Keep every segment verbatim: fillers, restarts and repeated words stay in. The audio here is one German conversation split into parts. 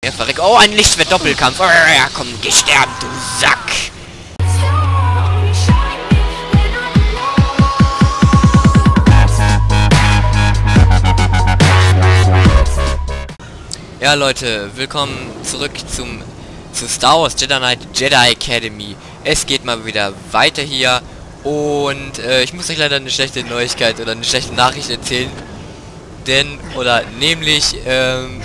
Ja, verreck. Oh, ein Lichtschwert-Doppelkampf. Oh, ja, komm, geh sterben, du Sack. Ja, Leute, willkommen zurück zum zu Star Wars Jedi Knight Jedi Academy. Es geht mal wieder weiter hier und äh, ich muss euch leider eine schlechte Neuigkeit oder eine schlechte Nachricht erzählen. Denn, oder nämlich, ähm,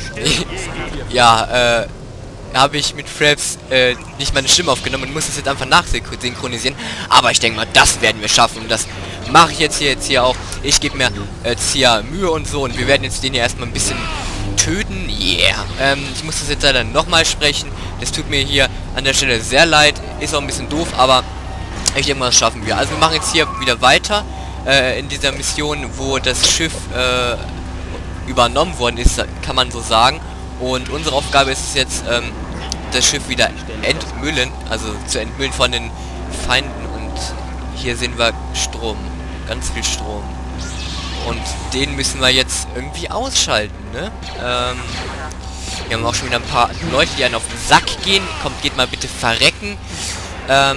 ja, äh, habe ich mit Fraps äh, nicht meine Stimme aufgenommen und muss das jetzt einfach nachsynchronisieren. Aber ich denke mal, das werden wir schaffen und das mache ich jetzt hier jetzt hier auch. Ich gebe mir jetzt hier Mühe und so und wir werden jetzt den hier erstmal ein bisschen töten. Yeah. Ähm, ich muss das jetzt leider nochmal sprechen. Das tut mir hier an der Stelle sehr leid. Ist auch ein bisschen doof, aber ich denke mal, das schaffen wir. Also wir machen jetzt hier wieder weiter äh, in dieser Mission, wo das Schiff äh, übernommen worden ist, kann man so sagen. Und unsere Aufgabe ist es jetzt, ähm, das Schiff wieder entmüllen, also zu entmüllen von den Feinden. Und hier sehen wir Strom, ganz viel Strom. Und den müssen wir jetzt irgendwie ausschalten, ne? Ähm, wir haben auch schon wieder ein paar Leute, die einen auf den Sack gehen. Kommt, geht mal bitte verrecken. Ähm,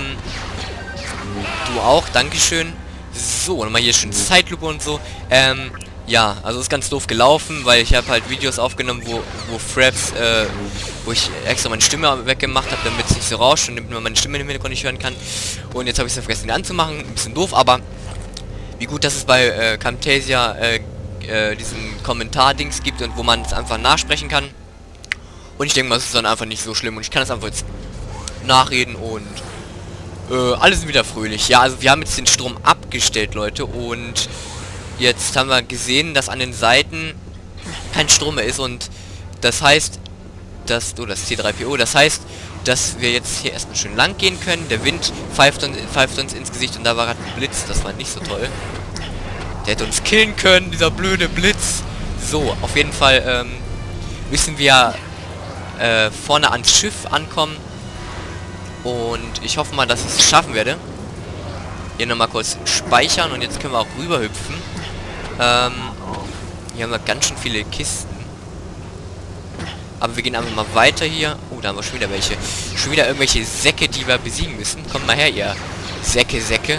du auch, dankeschön. So, nochmal hier schön Zeitlupe und so. Ähm, ja, also ist ganz doof gelaufen, weil ich habe halt Videos aufgenommen, wo, wo Fraps, äh, wo ich extra meine Stimme weggemacht habe, damit es nicht so rauscht und damit man meine Stimme im Hintergrund nicht hören kann. Und jetzt habe ich es vergessen, den anzumachen. Ein bisschen doof, aber wie gut, dass es bei äh, Camtasia äh, äh, diesen Kommentar-Dings gibt und wo man es einfach nachsprechen kann. Und ich denke mal, es ist dann einfach nicht so schlimm und ich kann es einfach jetzt nachreden und äh, alles ist wieder fröhlich. Ja, also wir haben jetzt den Strom abgestellt, Leute, und jetzt haben wir gesehen, dass an den Seiten kein Strom mehr ist und das heißt, dass, oh, das T drei P O, das heißt, dass wir jetzt hier erstmal schön lang gehen können. Der Wind pfeift uns, pfeift uns ins Gesicht und da war gerade ein Blitz, das war nicht so toll. Der hätte uns killen können, dieser blöde Blitz. So, auf jeden Fall ähm, müssen wir äh, vorne ans Schiff ankommen und ich hoffe mal, dass ich es schaffen werde. Hier nochmal kurz speichern und jetzt können wir auch rüber hüpfen. Ähm, hier haben wir ganz schön viele Kisten. Aber wir gehen einfach mal weiter hier. Oh, da haben wir schon wieder welche. Schon wieder irgendwelche Säcke, die wir besiegen müssen. Kommt mal her, ihr Säcke, Säcke.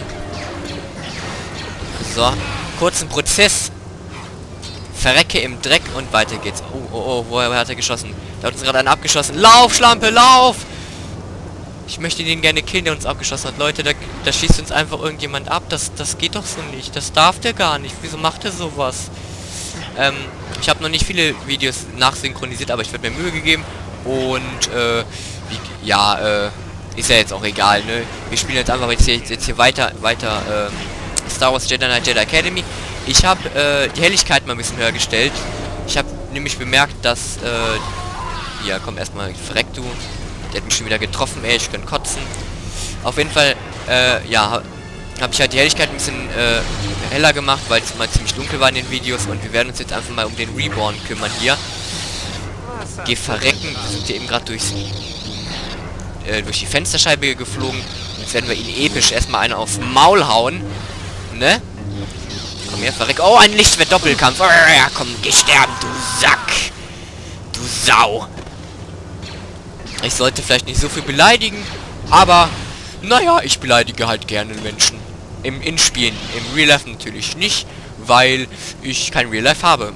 So, kurzen Prozess. Verrecke im Dreck und weiter geht's. Oh, oh, oh, woher hat er geschossen? Da hat uns gerade einer abgeschossen. Lauf, Schlampe, lauf! Ich möchte den gerne killen, der uns abgeschossen hat. Leute, da, da schießt uns einfach irgendjemand ab. Das, das geht doch so nicht. Das darf der gar nicht. Wieso macht er sowas? Ähm, ich habe noch nicht viele Videos nachsynchronisiert, aber ich werde mir Mühe gegeben. Und, äh, wie, ja, äh, ist ja jetzt auch egal, ne? Wir spielen jetzt einfach jetzt hier, jetzt hier weiter, weiter, äh, Star Wars Jedi Knight Jedi Academy. Ich habe, äh, die Helligkeit mal ein bisschen höher gestellt. Ich habe nämlich bemerkt, dass, äh, ja, komm, erstmal, verreck du. Der hat mich schon wieder getroffen, ey, ich kann kotzen. Auf jeden Fall, äh, ja, habe ich halt die Helligkeit ein bisschen äh, heller gemacht, weil es mal ziemlich dunkel war in den Videos und wir werden uns jetzt einfach mal um den Reborn kümmern hier. Geh verrecken, wir sind hier eben gerade durchs äh, durch die Fensterscheibe geflogen. Jetzt werden wir ihn episch erstmal einen aufs Maul hauen. Ne? Komm her, verreck. Oh, ein Lichtschwert-Doppelkampf. Oh, ja, komm, geh sterben, du Sack. Du Sau. Ich sollte vielleicht nicht so viel beleidigen, aber naja, ich beleidige halt gerne Menschen. Im In-Spielen, im Real Life natürlich nicht, weil ich kein Real Life habe.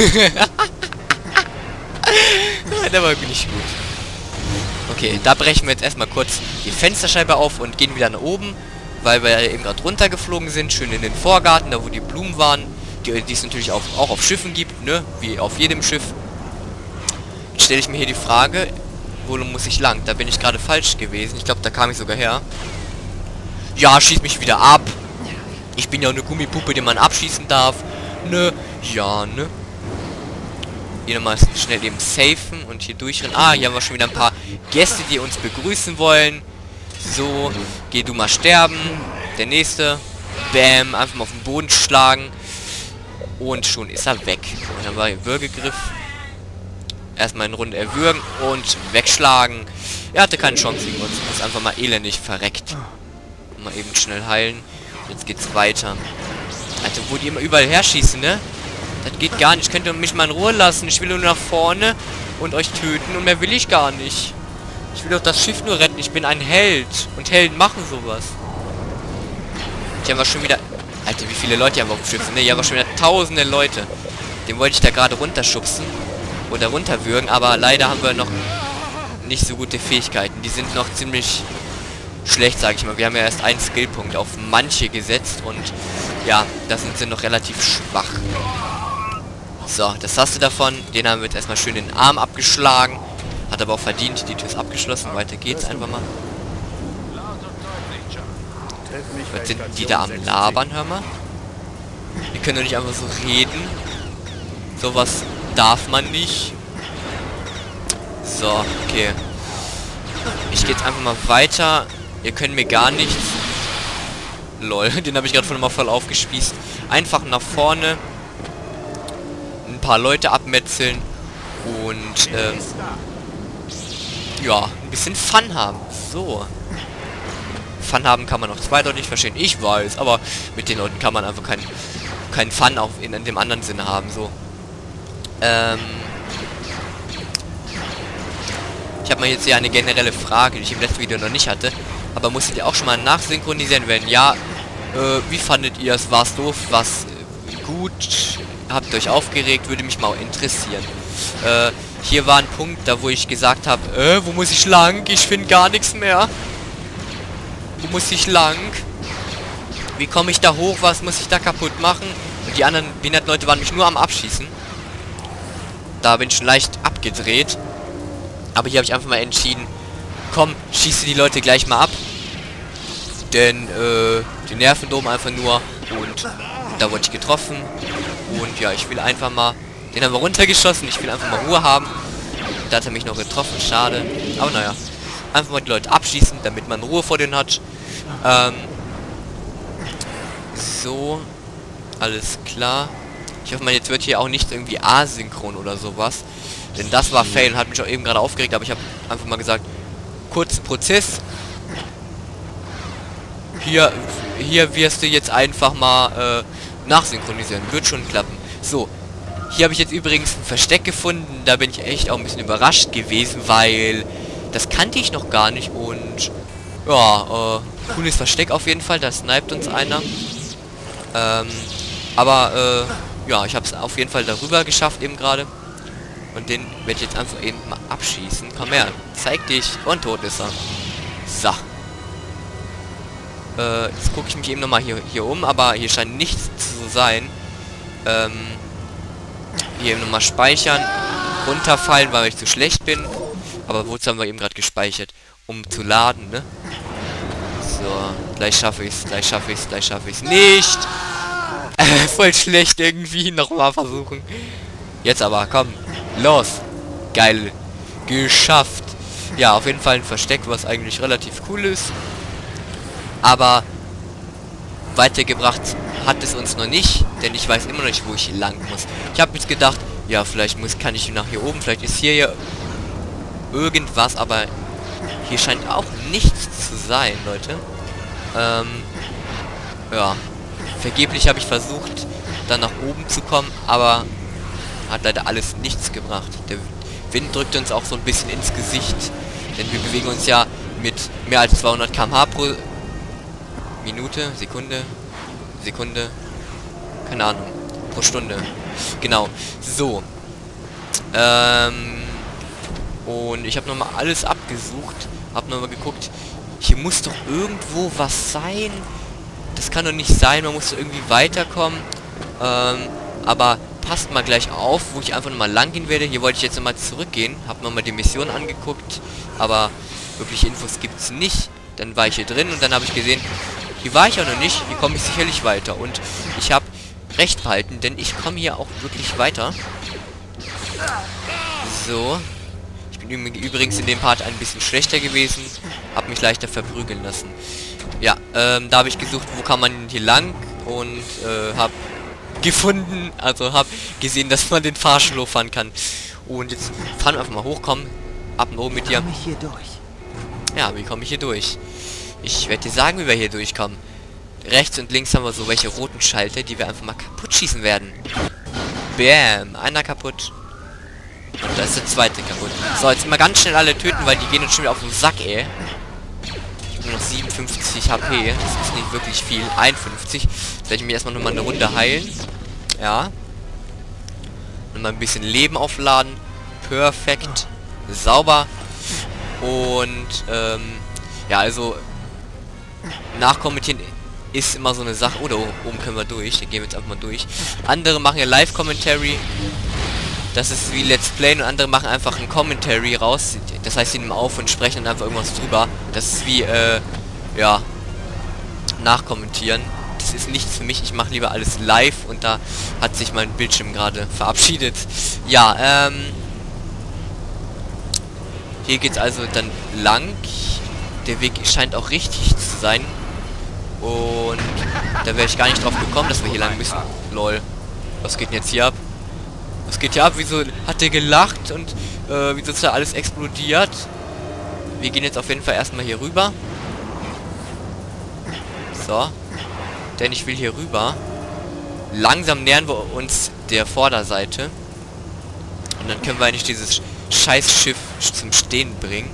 Der war wirklich gut. Okay, da brechen wir jetzt erstmal kurz die Fensterscheibe auf und gehen wieder nach oben, weil wir eben gerade runtergeflogen sind, schön in den Vorgarten, da wo die Blumen waren, die, die es natürlich auch, auch auf Schiffen gibt, ne, wie auf jedem Schiff. Jetzt stelle ich mir hier die Frage, wo muss ich lang? Da bin ich gerade falsch gewesen. Ich glaube, da kam ich sogar her. Ja, schieß mich wieder ab. Ich bin ja eine Gummipuppe, die man abschießen darf. Ne? Ja, ne? Hier nochmal schnell eben safen und hier durchrennen. Ah, hier haben wir schon wieder ein paar Gäste, die uns begrüßen wollen. So, geh du mal sterben. Der nächste. Bam, einfach mal auf den Boden schlagen. Und schon ist er weg. Und dann war hier Würgegriff. Erstmal eine Runde erwürgen und wegschlagen. Er hatte keine Chance gegen uns. Er ist einfach mal elendig verreckt. Mal eben schnell heilen. Jetzt geht's weiter. Alter, wo die immer überall herschießen, ne? Das geht gar nicht. Könnt ihr mich mal in Ruhe lassen? Ich will nur nach vorne. und euch töten und mehr will ich gar nicht. Ich will doch das Schiff nur retten. Ich bin ein Held. Und Helden machen sowas. Ich habe schon wieder... Alter, wie viele Leute haben auf dem Schiff sind? Ne, hier haben wir schon wieder tausende Leute. Den wollte ich da gerade runterschubsen. Oder runterwürgen. Aber leider haben wir noch nicht so gute Fähigkeiten. Die sind noch ziemlich schlecht, sage ich mal. Wir haben ja erst einen Skillpunkt auf manche gesetzt. Und ja, da sind sie noch relativ schwach. So, das hast du davon. Den haben wir jetzt erstmal schön den Arm abgeschlagen. Hat aber auch verdient. Die Tür ist abgeschlossen. Weiter geht's einfach mal. Was sind die da am Labern, hör mal? Wir können doch nicht einfach so reden. Sowas darf man nicht. So, okay. Ich gehe jetzt einfach mal weiter. Ihr könnt mir gar nichts. Lol, den habe ich gerade von mal voll aufgespießt. Einfach nach vorne. Ein paar Leute abmetzeln. Und, ähm... ja, ein bisschen Fun haben. So. Fun haben kann man auch zweideutig verstehen. Ich weiß, aber mit den Leuten kann man einfach keinen kein Fun auch in, in dem anderen Sinne haben. So. Ähm... Ich habe mal jetzt hier eine generelle Frage, die ich im letzten Video noch nicht hatte. Aber musstet ihr auch schon mal nachsynchronisieren? Wenn ja, äh, wie fandet ihr es? War es doof? War es äh, gut? Habt ihr euch aufgeregt? Würde mich mal interessieren. Äh, hier war ein Punkt, da wo ich gesagt habe, äh, wo muss ich lang? Ich finde gar nichts mehr. Wo muss ich lang? Wie komme ich da hoch? Was muss ich da kaputt machen? Und die anderen hundert Leute waren mich nur am Abschießen. Da bin ich schon leicht abgedreht. Aber hier habe ich einfach mal entschieden, komm, schieße die Leute gleich mal ab. Denn, äh, die nerven da oben einfach nur. Und da wurde ich getroffen. Und ja, ich will einfach mal... Den haben wir runtergeschossen. Ich will einfach mal Ruhe haben. Da hat er mich noch getroffen. Schade. Aber naja. Einfach mal die Leute abschießen, damit man Ruhe vor denen hat. Ähm... So. Alles klar. Ich hoffe mal, jetzt wird hier auch nicht irgendwie asynchron oder sowas. Denn das war Fail und hat mich auch eben gerade aufgeregt, aber ich habe einfach mal gesagt, kurzen Prozess. Hier, hier wirst du jetzt einfach mal äh, nachsynchronisieren. Wird schon klappen. So, hier habe ich jetzt übrigens ein Versteck gefunden. Da bin ich echt auch ein bisschen überrascht gewesen, weil das kannte ich noch gar nicht. Und ja, äh, cooles Versteck auf jeden Fall. Da sniped uns einer. Ähm, aber äh, ja, ich habe es auf jeden Fall darüber geschafft eben gerade. Und den werde ich jetzt einfach eben mal abschießen. Komm her, zeig dich. Und tot ist er. So. Äh, jetzt gucke ich mich eben nochmal hier, hier um, aber hier scheint nichts zu sein. Ähm, hier eben nochmal speichern. Runterfallen, weil ich zu schlecht bin. Aber wozu haben wir eben gerade gespeichert? Um zu laden, ne? So, gleich schaffe ich es, gleich schaffe ich es, gleich schaffe ich es nicht. Äh, voll schlecht irgendwie. Nochmal versuchen. Jetzt aber, komm. Los. Geil. Geschafft. Ja, auf jeden Fall ein Versteck, was eigentlich relativ cool ist. Aber weitergebracht hat es uns noch nicht, denn ich weiß immer noch nicht, wo ich lang muss. Ich habe jetzt gedacht, ja, vielleicht muss kann ich nach hier oben, vielleicht ist hier ja irgendwas, aber hier scheint auch nichts zu sein, Leute. Ähm, ja. Vergeblich habe ich versucht, dann nach oben zu kommen, aber hat leider alles nichts gebracht. Der Wind drückt uns auch so ein bisschen ins Gesicht, denn wir bewegen uns ja mit mehr als zweihundert Kilometer pro Stunde pro Minute, Sekunde, Sekunde, keine Ahnung, pro Stunde. Genau. So. Ähm, und ich habe nochmal alles abgesucht, habe nochmal geguckt, hier muss doch irgendwo was sein. Das kann doch nicht sein, man muss irgendwie weiterkommen. Ähm, aber passt mal gleich auf, wo ich einfach nochmal lang gehen werde. Hier wollte ich jetzt nochmal zurückgehen, habe nochmal die Mission angeguckt, aber wirkliche Infos gibt es nicht. Dann war ich hier drin und dann habe ich gesehen, hier war ich auch noch nicht, hier komme ich sicherlich weiter. Und ich habe recht behalten, denn ich komme hier auch wirklich weiter. So. Ich bin übrigens in dem Part ein bisschen schlechter gewesen, habe mich leichter verprügeln lassen. Ja, ähm, da habe ich gesucht, wo kann man hier lang und äh, habe gefunden, also habe gesehen, dass man den Fahrschulhof fahren kann. Und jetzt fahren wir einfach mal hochkommen. Ab und oben mit dir. Komme ich hier durch? Ja, wie komme ich hier durch? Ich werde dir sagen, wie wir hier durchkommen. Rechts und links haben wir so welche roten Schalter, die wir einfach mal kaputt schießen werden. Bam, einer kaputt. Und da ist der zweite kaputt. So, jetzt mal ganz schnell alle töten, weil die gehen uns schon wieder auf den Sack, ey. Ich habe nur noch siebenundfünfzig H P. Das ist nicht wirklich viel. einundfünfzig. Jetzt werde ich mir erstmal nochmal eine Runde heilen. Ja. Und mal ein bisschen Leben aufladen. Perfekt. Sauber. Und, ähm, ja, also, nachkommentieren ist immer so eine Sache. Oder oh, oben können wir durch. Da gehen wir jetzt einfach mal durch. Andere machen ja Live-Commentary. Das ist wie Let's Play, und andere machen einfach ein Commentary raus. Das heißt, sie nehmen auf und sprechen dann einfach irgendwas drüber. Das ist wie, äh, ja, nachkommentieren. Das ist nichts für mich. Ich mache lieber alles live, und da hat sich mein Bildschirm gerade verabschiedet. Ja, ähm... hier geht's also dann lang. Der Weg scheint auch richtig zu sein. Und da wäre ich gar nicht drauf gekommen, dass wir hier lang müssen. Lol. Was geht denn jetzt hier ab? Was geht hier ab? Wieso hat der gelacht und äh, wieso ist da alles explodiert? Wir gehen jetzt auf jeden Fall erstmal hier rüber. So. Denn ich will hier rüber. Langsam nähern wir uns der Vorderseite. Und dann können wir eigentlich dieses Scheißschiff zum Stehen bringen.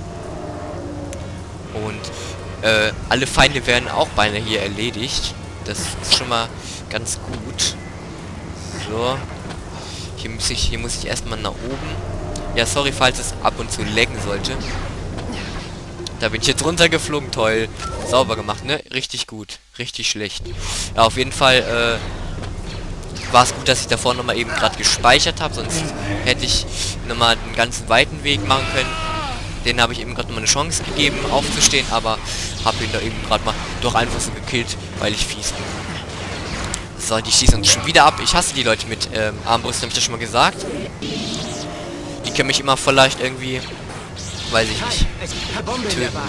Und äh, alle Feinde werden auch beinahe hier erledigt. Das ist schon mal ganz gut. So. Hier muss ich, hier muss ich erstmal nach oben. Ja, sorry, falls es ab und zu laggen sollte. Da bin ich jetzt runtergeflogen. Toll. Sauber gemacht, ne? Richtig gut. Richtig schlecht. Ja, auf jeden Fall äh, war es gut, dass ich davor nochmal eben gerade gespeichert habe. Sonst hätte ich nochmal einen ganzen weiten Weg machen können. Den habe ich eben gerade nochmal eine Chance gegeben, aufzustehen. Aber habe ihn da eben gerade mal doch einfach so gekillt, weil ich fies bin. So, die schießen uns schon wieder ab. Ich hasse die Leute mit ähm, Armbrust, habe ich das schon mal gesagt. Die können mich immer voll leicht irgendwie, weiß ich nicht, töten.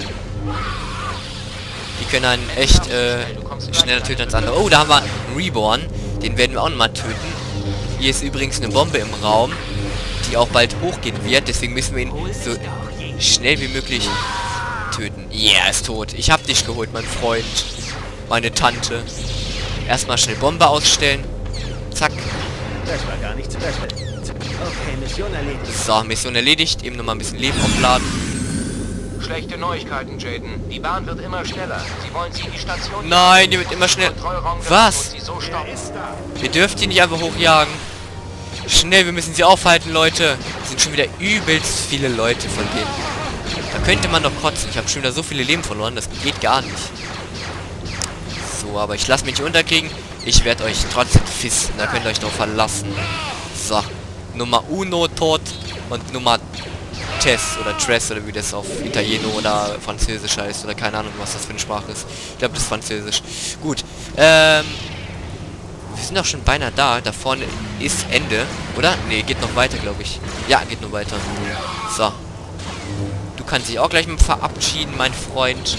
Die können einen echt äh, schneller töten als andere. Oh, da haben wir einen Reborn. Den werden wir auch nochmal töten. Hier ist übrigens eine Bombe im Raum, die auch bald hochgehen wird. Deswegen müssen wir ihn so schnell wie möglich töten. Yeah, ist tot. Ich hab dich geholt, mein Freund. Meine Tante. Erstmal schnell Bombe ausstellen. Zack. Das war gar nicht zu rechnen. Okay, Mission erledigt. So, Mission erledigt. Eben nochmal ein bisschen Leben aufladen. Schlechte Neuigkeiten, Jaden. Die Bahn wird immer schneller. Sie wollen sie in die Station... Nein, die wird immer schneller. Was? So Wir dürfen die nicht einfach hochjagen. Schnell, wir müssen sie aufhalten, Leute. Es sind schon wieder übelst viele Leute von denen. Da könnte man doch kotzen. Ich habe schon wieder so viele Leben verloren. Das geht gar nicht. So, aber ich lasse mich nicht unterkriegen. Ich werde euch trotzdem fisten. Da könnt ihr euch drauf verlassen. So. Nummer uno tot. Und Nummer Tess oder Tres oder wie das auf Italieno oder Französisch heißt. Oder keine Ahnung, was das für eine Sprache ist. Ich glaube, das ist Französisch. Gut. Ähm... Wir sind doch schon beinahe da. Da vorne ist Ende. Oder? Ne, geht noch weiter, glaube ich. Ja, geht noch weiter. So. Du kannst dich auch gleich mal verabschieden, mein Freund.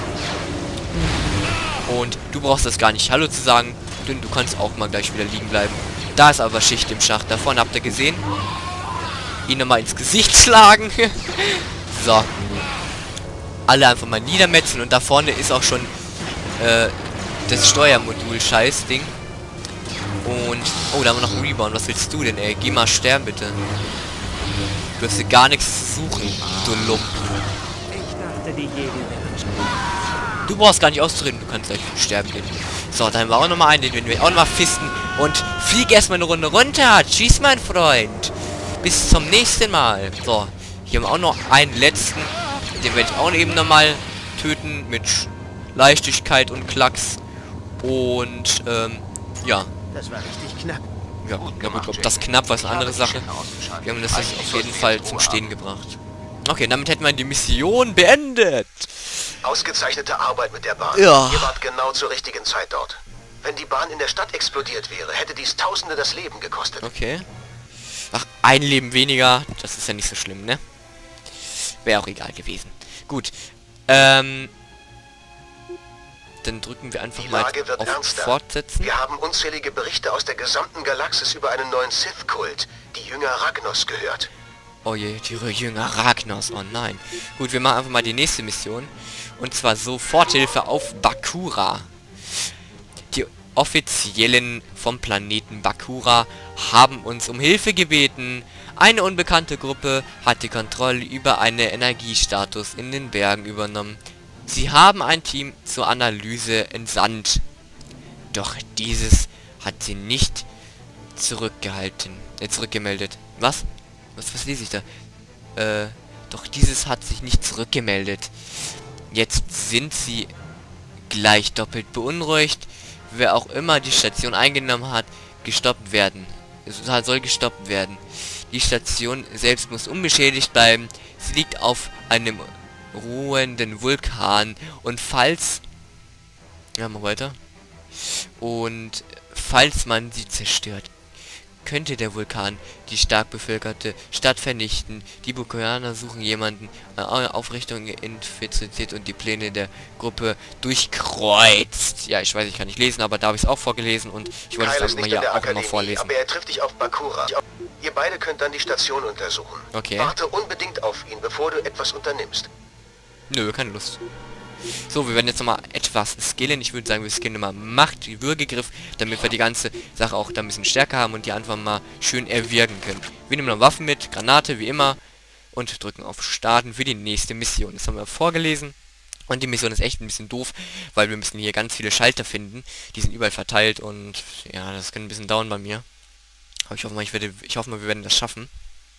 Und du brauchst das gar nicht Hallo zu sagen. Denn du kannst auch mal gleich wieder liegen bleiben. Da ist aber Schicht im Schacht. Da vorne habt ihr gesehen. Ihn nochmal ins Gesicht schlagen. So. Alle einfach mal niedermetzeln. Und da vorne ist auch schon äh, das Steuermodul-Scheiß-Ding. Und, oh, da haben wir noch einen Rebound. Was willst du denn, ey? Geh mal sterben, bitte. Du hast hier gar nichts zu suchen, du Lump. Ich dachte, die Jedi wären. Du brauchst gar nicht auszureden, du kannst gleich sterben gehen. So, dann haben wir auch nochmal einen, den werden wir auch nochmal fisten. Und flieg erstmal eine Runde runter. Tschüss, mein Freund. Bis zum nächsten Mal. So, hier haben wir auch noch einen letzten. Den werde ich auch eben nochmal töten. Mit Leichtigkeit und Klacks. Und, ähm, ja. Das war richtig knapp. Ja, na gut, ob das knapp war, ist eine andere Sache. Wir haben das jetzt auf jeden Fall zum Stehen gebracht. Okay, damit hätten wir die Mission beendet. Ausgezeichnete Arbeit mit der Bahn. Ja. Ihr wart genau zur richtigen Zeit dort. Wenn die Bahn in der Stadt explodiert wäre, hätte dies Tausende das Leben gekostet. Okay. Ach, ein Leben weniger. Das ist ja nicht so schlimm, ne? Wäre auch egal gewesen. Gut. Ähm... Dann drücken wir einfach Die mal Lage wird auf ernster. Fortsetzen. Wir haben unzählige Berichte aus der gesamten Galaxis über einen neuen Sith-Kult, die Jünger Ragnos, gehört. Oh je, die Jünger Ragnos. Oh nein. Gut, wir machen einfach mal die nächste Mission. Und zwar Soforthilfe auf Bakura. Die Offiziellen vom Planeten Bakura haben uns um Hilfe gebeten. Eine unbekannte Gruppe hat die Kontrolle über einen Energiestatus in den Bergen übernommen. Sie haben ein Team zur Analyse entsandt. Doch dieses hat sie nicht zurückgehalten, äh, zurückgemeldet. Was? Was, was lese ich da? Äh, doch dieses hat sich nicht zurückgemeldet. Jetzt sind sie gleich doppelt beunruhigt. Wer auch immer die Station eingenommen hat, gestoppt werden. Es soll gestoppt werden. Die Station selbst muss unbeschädigt bleiben. Sie liegt auf einem ruhenden Vulkan. Und falls... Ja, mal weiter. Und falls man sie zerstört, könnte der Vulkan die stark bevölkerte Stadt vernichten. Die Bukuraner suchen jemanden, eine Aufrichtung infiziert und die Pläne der Gruppe durchkreuzt. Ja, ich weiß, ich kann nicht lesen, aber da habe ich es auch vorgelesen und ich wollte es einfach mal hier auch mal vorlesen. Aber er trifft dich auf Bakura. Ihr beide könnt dann die Station untersuchen. Okay. Warte unbedingt auf ihn, bevor du etwas unternimmst. Nö, keine Lust. So, wir werden jetzt nochmal etwas skillen. Ich würde sagen, wir skillen mal Macht, die Würgegriff, damit wir die ganze Sache auch da ein bisschen stärker haben und die einfach mal schön erwirken können. Wir nehmen noch Waffen mit, Granate wie immer und drücken auf Starten für die nächste Mission. Das haben wir vorgelesen und die Mission ist echt ein bisschen doof, weil wir müssen hier ganz viele Schalter finden. Die sind überall verteilt und ja, das kann ein bisschen dauern bei mir. Aber ich hoffe mal, ich werde, ich hoffe mal, wir werden das schaffen.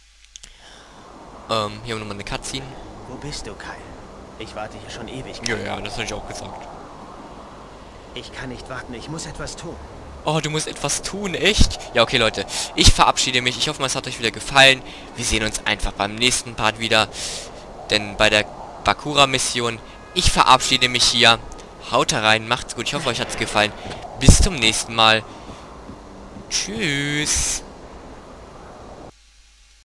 Ähm, hier haben wir nochmal eine Cutscene. Wo bist du, Kyle? Ich warte hier schon ewig. Ja, ja, das habe ich auch gesagt. Ich kann nicht warten, ich muss etwas tun. Oh, du musst etwas tun, echt? Ja, okay, Leute. Ich verabschiede mich. Ich hoffe mal, es hat euch wieder gefallen. Wir sehen uns einfach beim nächsten Part wieder. Denn bei der Bakura-Mission, ich verabschiede mich hier. Haut rein, macht's gut. Ich hoffe, euch hat's gefallen. Bis zum nächsten Mal. Tschüss.